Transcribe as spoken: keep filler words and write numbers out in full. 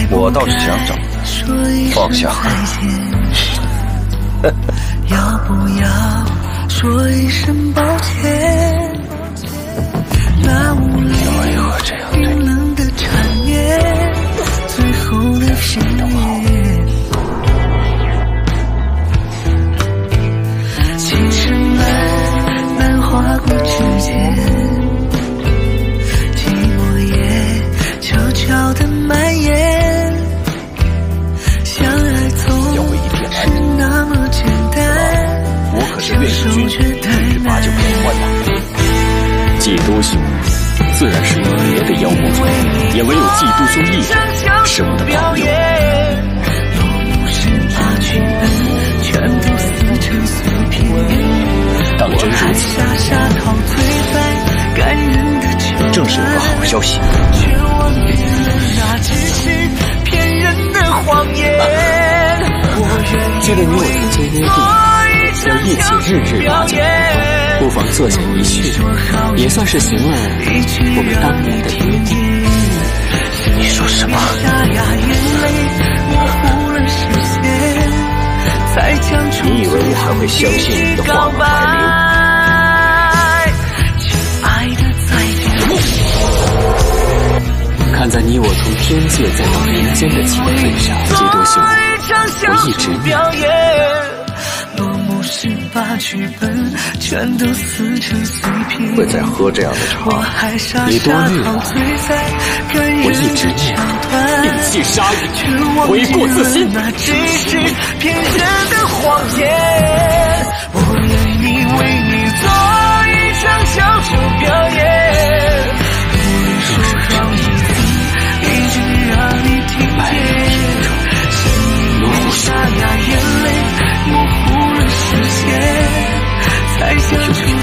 我倒是想找，放下恨。 要不要说一声抱歉？那无力冰冷的缠绵，最后的片面。其实慢慢划过指尖，寂寞也悄悄地蔓延。相爱总是那么简单， 我可是岳云君，一十八九年欢呐。 季都兄，自然是有别的妖魔，也唯有季都兄一人是我的朋友。当真如此， 正是有个好消息。 记得你我曾经约定，要一起日日把酒言欢，不妨坐下一叙，也算是行了我们当年的约定。 你说什么？你以为我还会相信你的话吗， 白灵？看在你我从天界再到人间的情分上，季都兄，我一直念。 会再喝这样的茶？ 你多虑了，我一直念，摒弃杀意，悔过自新。 那只是骗人的谎言，我愿意为你做一场小丑表演，无论说好一次，一直让你听见，是你沙哑眼泪模糊了视线，才想出